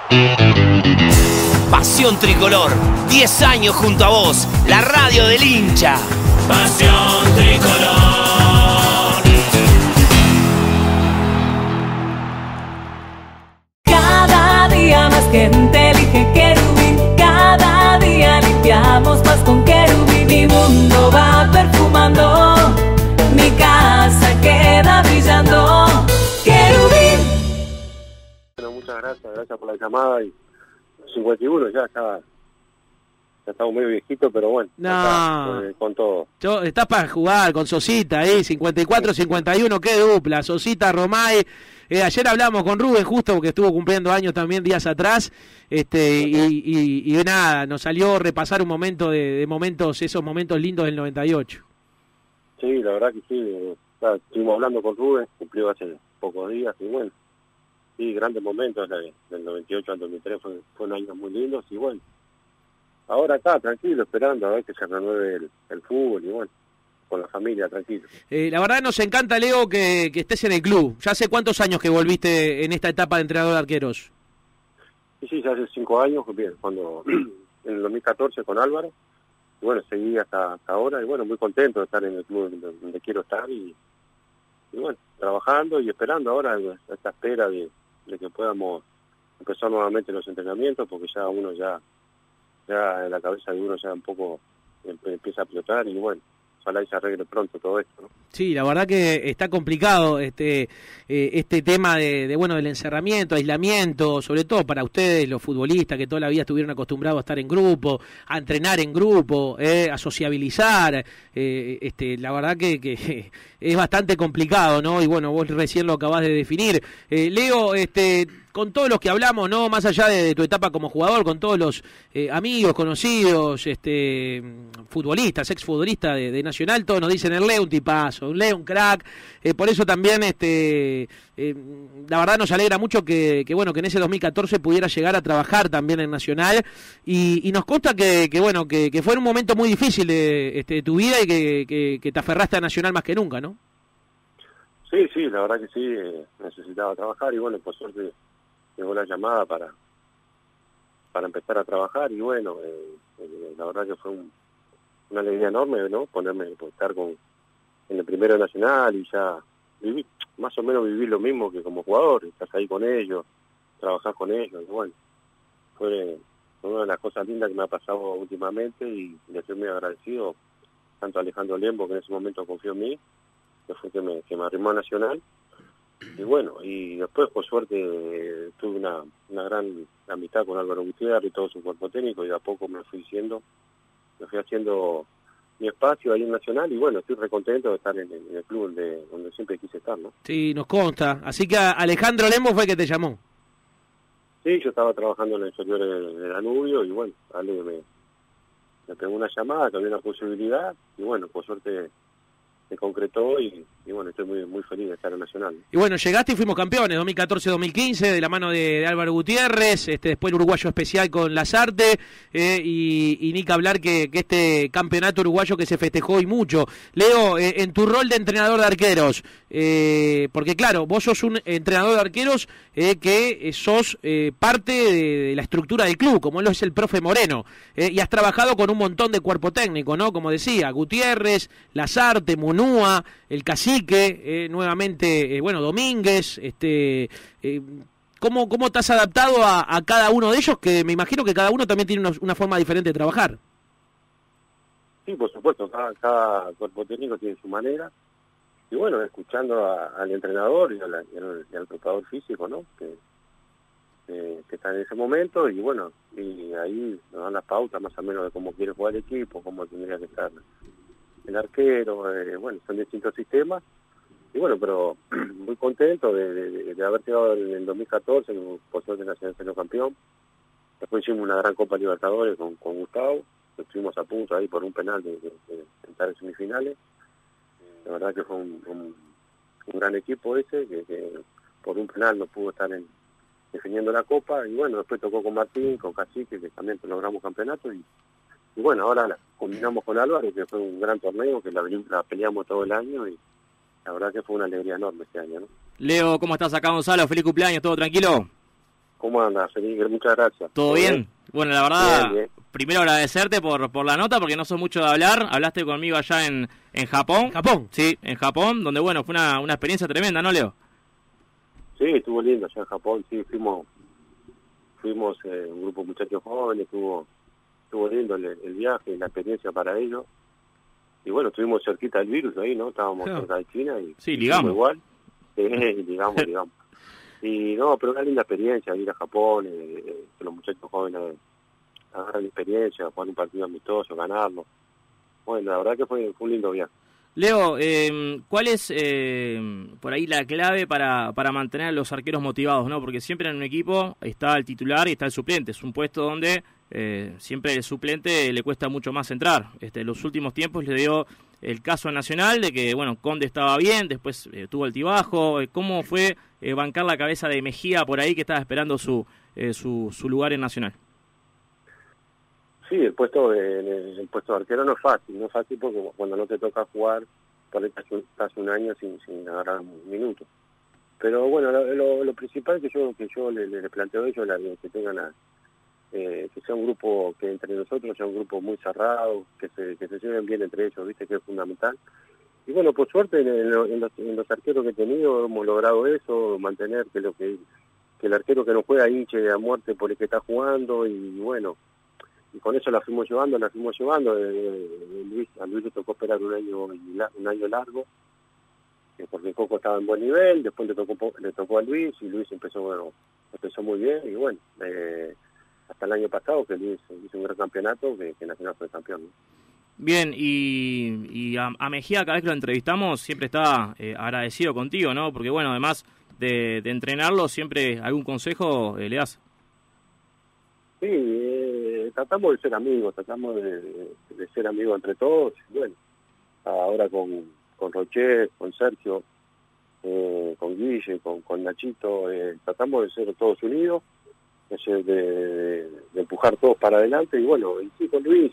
Pasión Tricolor, 10 años junto a vos, la radio del hincha. Pasión Tricolor. Cada día más gente elige Querubín, cada día limpiamos más con Querubín. Mi mundo va perfumando, mi casa queda brillando. Querubín. Bueno, muchas gracias por la llamada. Y 51 ya estamos medio viejitos, pero bueno, no, acá, con todo. Estás para jugar con Sosita ahí, 54-51, qué dupla, Sosita, Romay. Ayer hablamos con Rubén justo porque estuvo cumpliendo años también días atrás, y nada, nos salió repasar un momento esos momentos lindos del 98. Sí, la verdad que sí, estuvimos hablando con Rubén, cumplió hace pocos días, y bueno, sí, grandes momentos del 98 al 2003, fueron años muy lindos, y bueno, ahora acá, tranquilo, esperando a ver que se renueve el fútbol, y bueno, con la familia, tranquilo. La verdad nos encanta, Leo, que estés en el club. ¿Ya hace cuántos años que volviste en esta etapa de entrenador de arqueros? Sí, ya hace 5 años, bien, cuando en el 2014 con Álvaro, y bueno, seguí hasta ahora, y bueno, muy contento de estar en el club donde quiero estar, y bueno, trabajando y esperando ahora a esta espera de que podamos empezar nuevamente los entrenamientos, porque ya uno ya en la cabeza de uno ya un poco empieza a explotar, y bueno, ojalá y se arregle pronto todo esto, ¿no? Sí, la verdad que está complicado este tema del encerramiento, aislamiento, sobre todo para ustedes, los futbolistas que toda la vida estuvieron acostumbrados a estar en grupo, a entrenar en grupo, a sociabilizar. La verdad que es bastante complicado, ¿no? Y bueno, vos recién lo acabás de definir. Leo, con todos los que hablamos, ¿no? Más allá de tu etapa como jugador, con todos los amigos, conocidos, futbolistas, exfutbolistas de Nacional, todos nos dicen el Leo un tipazo, un Leo un crack. Por eso también la verdad nos alegra mucho que en ese 2014 pudiera llegar a trabajar también en Nacional, y nos consta que fue un momento muy difícil de tu vida, y que te aferraste a Nacional más que nunca, ¿no? Sí, la verdad que sí, necesitaba trabajar, y bueno, por suerte llegó la llamada para empezar a trabajar, y bueno, la verdad que fue una alegría enorme, ¿no? Estar en el primero nacional, y ya más o menos vivir lo mismo que como jugador, estás ahí con ellos, trabajar con ellos, y bueno, fue una de las cosas lindas que me ha pasado últimamente, y le estoy muy agradecido tanto a Alejandro Lembo, que en ese momento confió en mí, que fue que me arrimó a Nacional, y bueno, y después por suerte tuve una gran amistad con Álvaro Gutiérrez y todo su cuerpo técnico, y de a poco me fui haciendo mi espacio ahí en Nacional, y bueno, estoy recontento de estar en el club donde siempre quise estar, ¿no? Sí, nos consta. Así que Alejandro Lembo fue el que te llamó. Sí, yo estaba trabajando en el inferior de Danubio, y bueno, Ale me pegó una llamada, que había una posibilidad, y bueno, por suerte se concretó, y bueno, estoy muy, muy feliz de estar en Nacional. Y bueno, llegaste y fuimos campeones, 2014-2015, de la mano de Álvaro Gutiérrez, después el uruguayo especial con Lazarte, y ni que hablar que este campeonato uruguayo que se festejó y mucho. Leo, en tu rol de entrenador de arqueros, porque claro, vos sos un entrenador de arqueros que sos parte de la estructura del club, como lo es el profe Moreno, y has trabajado con un montón de cuerpo técnico, ¿no? Como decía, Gutiérrez, Lazarte, Munúa, el Cacique, nuevamente, Domínguez, ¿cómo te has adaptado a cada uno de ellos? Que me imagino que cada uno también tiene una forma diferente de trabajar. Sí, por supuesto, cada cuerpo técnico tiene su manera, y bueno, escuchando al entrenador y al preparador físico, ¿no? Que está en ese momento, y bueno, y ahí nos dan las pautas más o menos de cómo quiere jugar el equipo, cómo tendría que estar el arquero, bueno, son distintos sistemas, y bueno, pero muy contento de haber quedado en el 2014, por suerte Nacional salió campeón. Después hicimos una gran Copa Libertadores con Gustavo, estuvimos a punto ahí por un penal de estar en semifinales. La verdad que fue un gran equipo ese, que por un penal no pudo estar defendiendo la Copa, y bueno, después tocó con Martín, con Cacique, que también logramos campeonato, y bueno, ahora la combinamos con Álvaro, que fue un gran torneo, que la peleamos todo el año, y la verdad que fue una alegría enorme este año, ¿no? Leo, ¿cómo estás? Acá Gonzalo, feliz cumpleaños, ¿todo tranquilo? ¿Cómo andas, Felipe? Muchas gracias. ¿Todo bien? Bueno, la verdad, Bien, bien. primero agradecerte por la nota, porque no sos mucho de hablar. Hablaste conmigo allá en Japón. ¿Japón? Sí, en Japón, donde, bueno, fue una experiencia tremenda, ¿no, Leo? Sí, estuvo lindo allá en Japón, sí, fuimos un grupo de muchachos jóvenes, estuvo lindo el viaje, la experiencia para ellos. Y bueno, estuvimos cerquita del virus ahí, ¿no? Estábamos Claro. cerca de China y Sí, ligamos. igual. Sí, ligamos. Y no, pero una linda experiencia ir a Japón, que los muchachos jóvenes agarran experiencia, jugar un partido amistoso, ganarlo. Bueno, la verdad que fue un lindo viaje. Leo, ¿cuál es por ahí la clave para mantener a los arqueros motivados, ¿no? Porque siempre en un equipo está el titular y está el suplente. Es un puesto donde siempre el suplente le cuesta mucho más entrar. En los últimos tiempos le dio el caso Nacional de que, bueno, Conde estaba bien, después tuvo altibajo. ¿Cómo fue bancar la cabeza de Mejía por ahí, que estaba esperando su lugar en Nacional? Sí, el puesto de arquero no es fácil porque cuando no te toca jugar, por ahí estás un año sin agarrar un minuto. Pero bueno, lo principal que yo le planteo a ellos, que tengan que sea un grupo, que entre nosotros sea un grupo muy cerrado, que se lleven bien entre ellos, viste que es fundamental. Y bueno, por suerte en los arqueros que he tenido hemos logrado eso, mantener que el arquero que no juega hinche a muerte por el que está jugando, y bueno, y con eso la fuimos llevando. A Luis le tocó esperar un año largo, porque Coco estaba en buen nivel, después le tocó a Luis, y Luis empezó muy bien, y bueno, hasta el año pasado que Luis hizo un gran campeonato, que Nacional fue campeón, ¿no? Bien, y a Mejía, cada vez que lo entrevistamos, siempre está agradecido contigo, ¿no? Porque, bueno, además de entrenarlo, siempre algún consejo le das. Sí, tratamos de ser amigos, de ser amigos entre todos. Y bueno, ahora con Rocher, con Sergio, con Guille, con Nachito, tratamos de ser todos unidos, de empujar todos para adelante. Y bueno, y sí, con Luis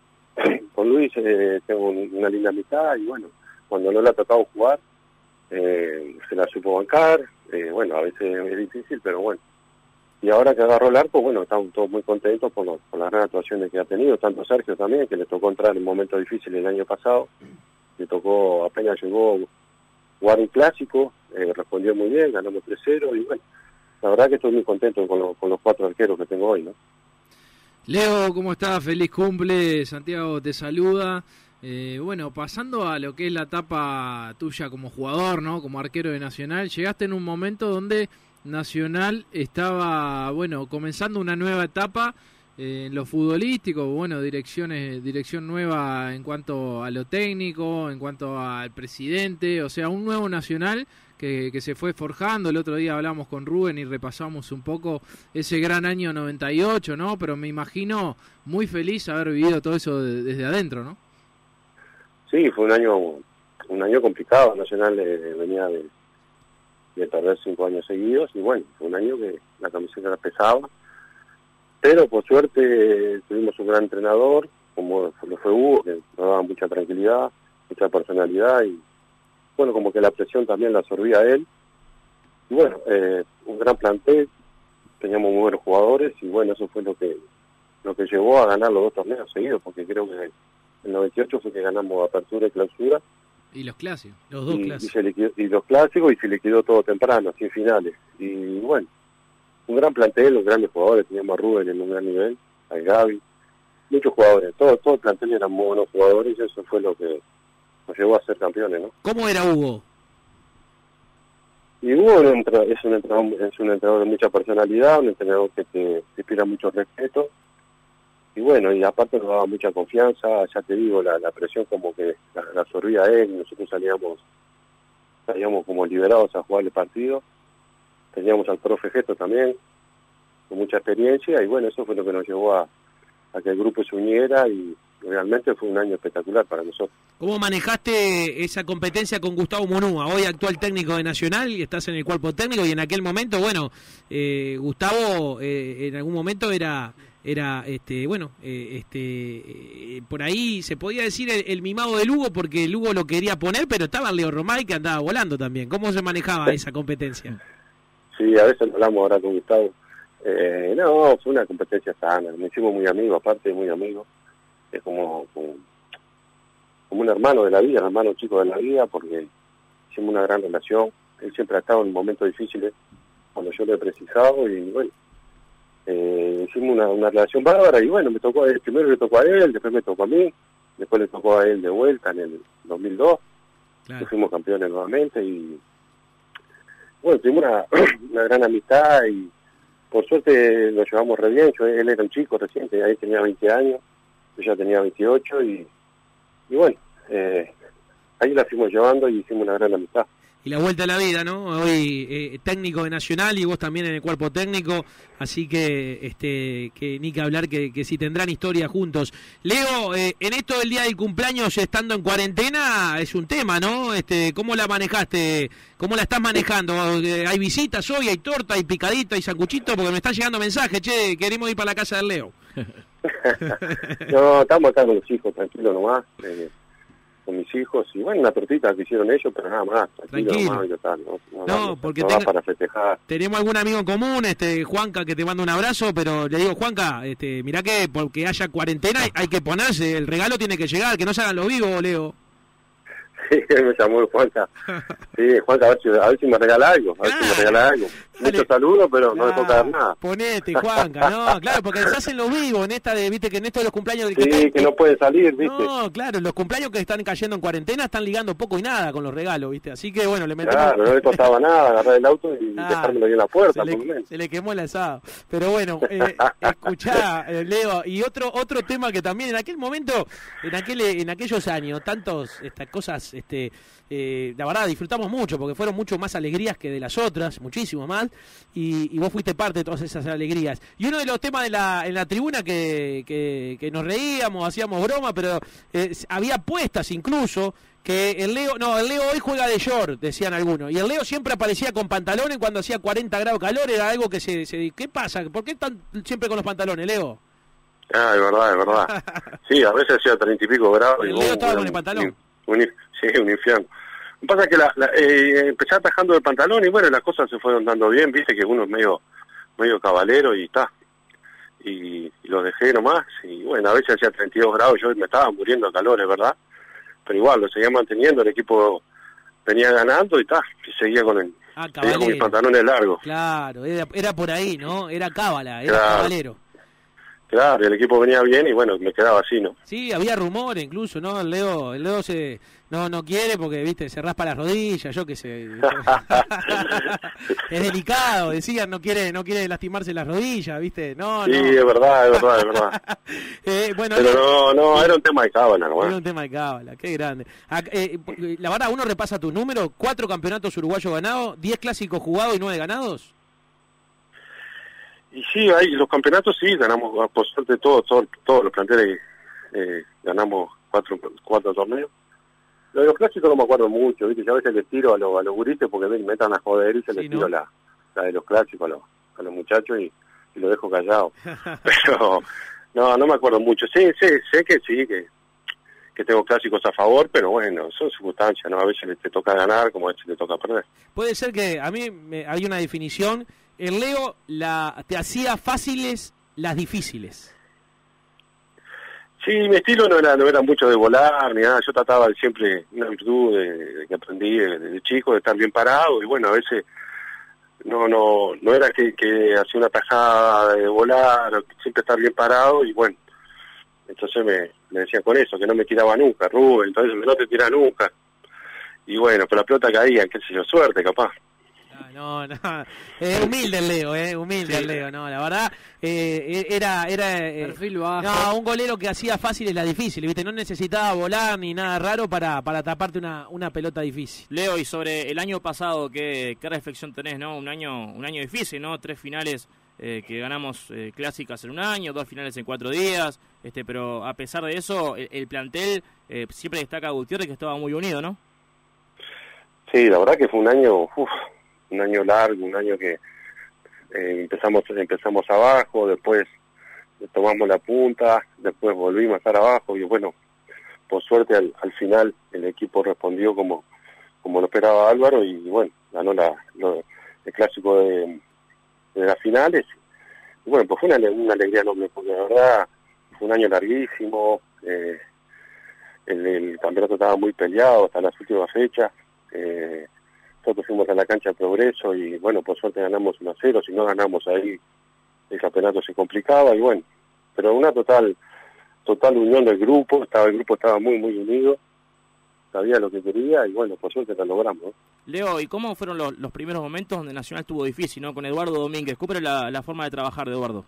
tengo una linda amistad, y bueno, cuando no le ha tocado jugar, se la supo bancar. Bueno, a veces es difícil, pero bueno. Y ahora que agarró el arco, bueno, estamos todos muy contentos por las gran actuaciones que ha tenido, tanto Sergio también, que le tocó entrar en momentos difíciles el año pasado, le tocó, apenas llegó, jugar un clásico, respondió muy bien, ganamos 3-0, y bueno, la verdad que estoy muy contento con los 4 arqueros que tengo hoy, ¿no? Leo, ¿cómo estás? Feliz cumple, Santiago te saluda. Bueno, pasando a lo que es la etapa tuya como jugador, ¿no? Como arquero de Nacional, llegaste en un momento donde Nacional estaba, bueno, comenzando una nueva etapa en lo futbolístico, bueno, dirección nueva en cuanto a lo técnico, en cuanto al presidente, o sea, un nuevo Nacional que se fue forjando. El otro día hablamos con Rubén y repasamos un poco ese gran año 98, ¿no? Pero me imagino muy feliz haber vivido todo eso desde adentro, ¿no? Sí, fue un año complicado. Nacional venía de perder 5 años seguidos, y bueno, fue un año que la camiseta era pesada, pero por suerte tuvimos un gran entrenador, como lo fue Hugo, que nos daba mucha tranquilidad, mucha personalidad, y bueno, como que la presión también la absorbía él. Y bueno, un gran plantel, teníamos muy buenos jugadores, y bueno, eso fue lo que llevó a ganar los 2 torneos seguidos, porque creo que el 98 fue que ganamos Apertura y Clausura. Y los clásicos, los 2 clásicos. Y los clásicos, y se liquidó todo temprano, sin finales. Y bueno, un gran plantel, los grandes jugadores, teníamos a Rubén en un gran nivel, a Gaby, muchos jugadores, todo el plantel eran muy buenos jugadores, y eso fue lo que nos llevó a ser campeones, ¿no? ¿Cómo era Hugo? Y Hugo es un entrenador de mucha personalidad, un entrenador que te inspira mucho respeto, y bueno, y aparte nos daba mucha confianza. Ya te digo, la presión como que la absorbía él, y nosotros salíamos como liberados a jugar el partido. Teníamos al profe Gesto también, con mucha experiencia, y bueno, eso fue lo que nos llevó a que el grupo se uniera, y realmente fue un año espectacular para nosotros. ¿Cómo manejaste esa competencia con Gustavo Munúa, hoy actual técnico de Nacional, y estás en el cuerpo técnico, y en aquel momento, bueno, Gustavo en algún momento era por ahí se podía decir el mimado de Lugo, porque Lugo lo quería poner, pero estaba Leo Romay, que andaba volando también? ¿Cómo se manejaba esa competencia? Sí, a veces hablamos ahora con Gustavo. No, fue una competencia sana, me hicimos muy amigos, aparte muy amigos, es como un hermano de la vida, un hermano chico de la vida, porque hicimos una gran relación, él siempre ha estado en momentos difíciles, cuando yo lo he precisado, y bueno, hicimos una relación bárbara, y bueno, primero le tocó a él, después me tocó a mí, después le tocó a él de vuelta en el 2002, Claro. que fuimos campeones nuevamente, y bueno, tuvimos una gran amistad, y por suerte lo llevamos re bien. Él era un chico reciente, ahí tenía 20 años, yo ya tenía 28, y bueno, ahí la fuimos llevando y hicimos una gran amistad. Y la vuelta a la vida, ¿no? Hoy técnico de Nacional y vos también en el cuerpo técnico, así que que ni que hablar que si tendrán historia juntos. Leo, en esto del día del cumpleaños estando en cuarentena es un tema, ¿no? ¿Cómo la manejaste? ¿Cómo la estás manejando? ¿Hay visitas hoy? ¿Hay torta? ¿Hay picadita? ¿Hay sanguchito? Porque me están llegando mensajes, che, queremos ir para la casa del Leo. No, estamos acá con los hijos, tranquilo nomás, con mis hijos, y bueno, una tortita que hicieron ellos, pero nada más, tranquilo. Nomás, y tal, no porque no para festejar. Tenemos algún amigo en común, Juanca, que te manda un abrazo, pero le digo, Juanca, mirá que porque haya cuarentena hay que ponerse, el regalo tiene que llegar, que no se hagan los vivos, Leo. Sí, me llamó Juanca. Sí, Juanca, a ver si me regala algo. Muchos saludos, pero no me toca dar nada. Ponete, Juanca, no, claro, porque se hacen los vivos en esta viste que en esto de los cumpleaños... Sí, que no pueden salir, viste. No, claro, los cumpleaños que están cayendo en cuarentena están ligando poco y nada con los regalos, viste, así que bueno, le metemos... Claro, no le costaba nada agarrar el auto y dejármelo ahí en la puerta, por lo menos. Se le quemó el asado, pero bueno, escuchá, Leo, y otro tema que también en aquel momento, en aquellos años, estas cosas... la verdad disfrutamos mucho porque fueron mucho más alegrías que de las otras, muchísimo más, y vos fuiste parte de todas esas alegrías. Y uno de los temas en la tribuna que nos reíamos, hacíamos broma, pero había apuestas incluso, que el Leo hoy juega de short, decían algunos, y el Leo siempre aparecía con pantalones cuando hacía 40 grados calor, era algo que ¿qué pasa? ¿Por qué están siempre con los pantalones, Leo? Ah, es verdad. Sí, a veces hacía 30 y pico grados. El Leo estaba con el pantalón. Sí, un infierno. Lo que pasa es que empecé atajando el pantalón y bueno, las cosas se fueron dando bien, viste que uno es medio cabalero y está. Y lo dejé nomás, y bueno, a veces hacía 32 grados, yo me estaba muriendo de calor, es verdad, pero igual lo seguía manteniendo, el equipo venía ganando y está, y seguía con mis pantalones largos. Claro, era por ahí, ¿no? Era cábala, era cabalero. Claro, el equipo venía bien y bueno, me quedaba así, ¿no? Sí, había rumores incluso, ¿no? El Leo no quiere porque, viste, se raspa las rodillas, yo qué sé. Es delicado, decían, no quiere lastimarse las rodillas, viste. No. Es verdad. Bueno, pero no, era un tema de cábala, ¿no? Era un tema de cábala, qué grande. La verdad, uno repasa tus números, 4 campeonatos uruguayos ganados, 10 clásicos jugados y 9 ganados. Y sí, ahí los campeonatos sí, ganamos, por suerte todos los planteles ganamos 4 torneos. Lo de los clásicos no me acuerdo mucho, ¿viste? Yo a veces les tiro a los gurises porque me metan a joder y se les tiro la de los clásicos a los muchachos y los dejo callados. Pero no me acuerdo mucho. Sé que sí, que tengo clásicos a favor, pero bueno, son circunstancias, ¿no? A veces te toca ganar como a veces te toca perder. Puede ser que a mí hay una definición, el Leo te hacía fáciles las difíciles. Sí, mi estilo no era mucho de volar ni nada, yo trataba siempre, una virtud que aprendí desde chico, de estar bien parado, y bueno, a veces no era que hacía una tajada de volar, siempre estar bien parado, y bueno, entonces me decían con eso, que no me tiraba nunca, Rubén, entonces no te tira nunca, y bueno, pero la pelota caía, qué sé yo, suerte capaz. No, humilde el Leo, humilde el Leo, no, la verdad, era perfil bajo. No, un golero que hacía fáciles las difíciles, ¿viste? No necesitaba volar ni nada raro para taparte una pelota difícil. Leo, y sobre el año pasado, ¿qué reflexión tenés, no? Un año difícil, ¿no? 3 finales que ganamos clásicas en un año, 2 finales en 4 días, pero a pesar de eso, el plantel siempre destaca a Gutiérrez, que estaba muy unido, ¿no? Sí, la verdad que fue un año largo, un año que empezamos abajo, después tomamos la punta, después volvimos a estar abajo y bueno, por suerte al final el equipo respondió como lo esperaba Álvaro y bueno, ganó el clásico de las finales bueno, pues fue una alegría enorme, porque la verdad fue un año larguísimo, el campeonato estaba muy peleado hasta las últimas fechas, nosotros fuimos a la cancha de Progreso y bueno, por suerte ganamos 1-0, si no ganamos ahí el campeonato se complicaba y bueno, pero una total unión del grupo, el grupo estaba muy unido, sabía lo que quería y bueno, por suerte lo logramos, ¿no? Leo, ¿y cómo fueron los primeros momentos donde Nacional estuvo difícil, ¿no? Con Eduardo Domínguez. ¿Cómo era la forma de trabajar de Eduardo?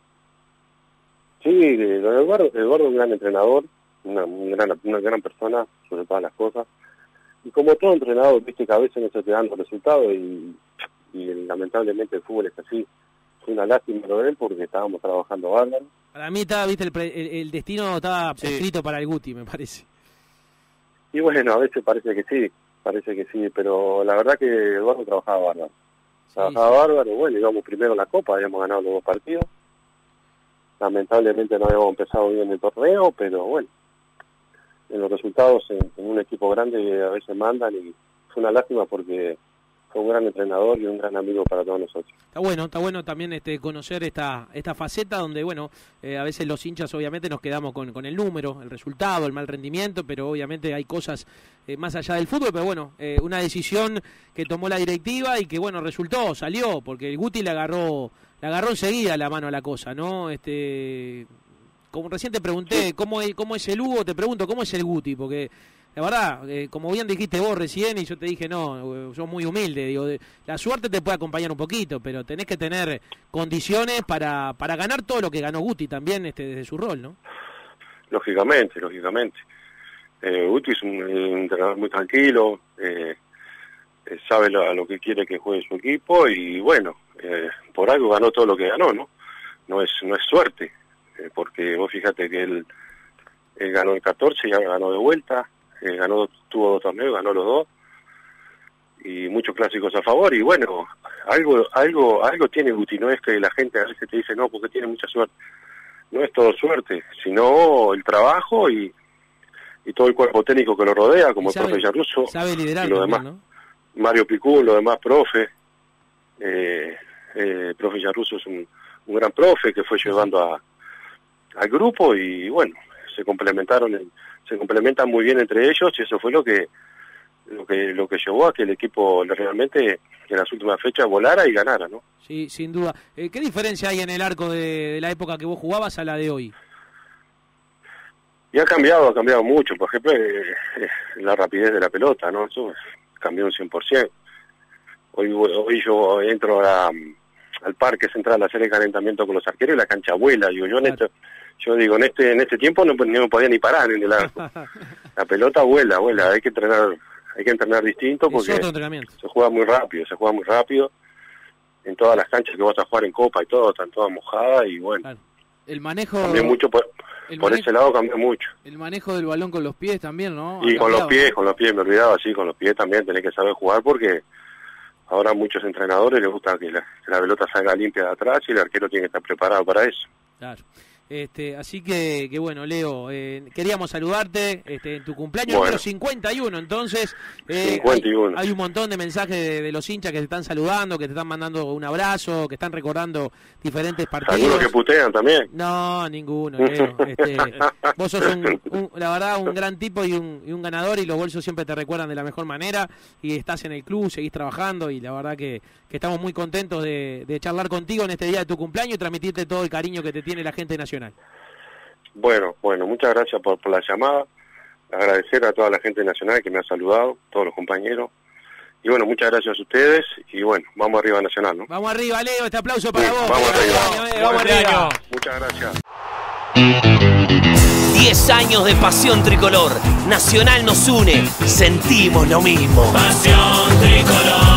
Sí, Eduardo es un gran entrenador, una gran persona sobre todas las cosas. Y como todo entrenador, viste que a veces no se te dan los resultados y lamentablemente el fútbol es así. Fue una lástima lo de él porque estábamos trabajando bárbaro. Para mí estaba, viste, el destino estaba escrito para el Guti, me parece. Y bueno, a veces parece que sí, pero la verdad que Eduardo trabajaba bárbaro. Bárbaro, bueno, íbamos primero en la Copa, habíamos ganado los 2 partidos. Lamentablemente no habíamos empezado bien el torneo, pero bueno, en los resultados en un equipo grande a veces mandan y fue una lástima porque fue un gran entrenador y un gran amigo para todos nosotros. Está bueno también conocer esta faceta donde, bueno, a veces los hinchas obviamente nos quedamos con el número, el resultado, el mal rendimiento, pero obviamente hay cosas más allá del fútbol, pero bueno, una decisión que tomó la directiva y que, bueno, salió, porque el Guti le agarró enseguida la mano a la cosa, ¿no? Como recién te pregunté, ¿cómo es el Hugo? Te pregunto, ¿cómo es el Guti? Porque la verdad, como bien dijiste vos recién, y yo te dije, no, sos muy humilde, digo, la suerte te puede acompañar un poquito, pero tenés que tener condiciones para ganar todo lo que ganó Guti también desde su rol, ¿no? Lógicamente. Guti es un entrenador muy tranquilo, sabe a lo que quiere que juegue su equipo y bueno, por algo ganó todo lo que ganó, ¿no? No es suerte, porque vos fíjate que él ganó el 14 y ahora ganó de vuelta. Tuvo 2 torneos, ganó los 2 y muchos clásicos a favor y bueno, algo tiene Guti, no es que la gente a veces te dice no, porque tiene mucha suerte, no es todo suerte, sino el trabajo y todo el cuerpo técnico que lo rodea, como el profe Yarruso, sabe liderar y lo también, demás, ¿no? Mario Picú, los demás profe, profe Yarruso es un gran profe que fue llevando al grupo y bueno, se complementan muy bien entre ellos y eso fue lo que llevó a que el equipo realmente en las últimas fechas volara y ganara, ¿no? Sí, sin duda. ¿Qué diferencia hay en el arco de la época que vos jugabas a la de hoy? Y ha cambiado mucho, por ejemplo, la rapidez de la pelota, ¿no? Eso cambió un 100%. Hoy yo entro al parque central a hacer el calentamiento con los arqueros y la cancha vuela, digo, yo digo, en este tiempo no me podía ni parar en el arco. La pelota vuela, hay que entrenar distinto porque se juega muy rápido. En todas las canchas que vas a jugar en Copa y todo, están todas mojadas y bueno. Claro. El manejo... Cambió mucho por ese lado cambió mucho. El manejo del balón con los pies también, ¿no? Y con los pies, me olvidaba, sí, con los pies también tenés que saber jugar porque ahora a muchos entrenadores les gusta que la pelota salga limpia de atrás y el arquero tiene que estar preparado para eso. Claro. Así que bueno, Leo, queríamos saludarte en tu cumpleaños número 51, entonces 51. Hay un montón de mensajes de los hinchas que te están saludando, que te están mandando un abrazo, que están recordando diferentes partidos. ¿Algunos que putean también? No, ninguno, Leo. Vos sos la verdad un gran tipo y un ganador y los bolsos siempre te recuerdan de la mejor manera y estás en el club, seguís trabajando y la verdad que estamos muy contentos de charlar contigo en este día de tu cumpleaños y transmitirte todo el cariño que te tiene la gente nacional. Bueno, muchas gracias por la llamada, agradecer a toda la gente nacional que me ha saludado, todos los compañeros, y bueno, muchas gracias a ustedes, y bueno, vamos arriba Nacional, ¿no? Vamos arriba, Leo, este aplauso para vos. Vamos arriba. Vamos arriba. Muchas gracias. 10 años de pasión tricolor, Nacional nos une, sentimos lo mismo. Pasión tricolor.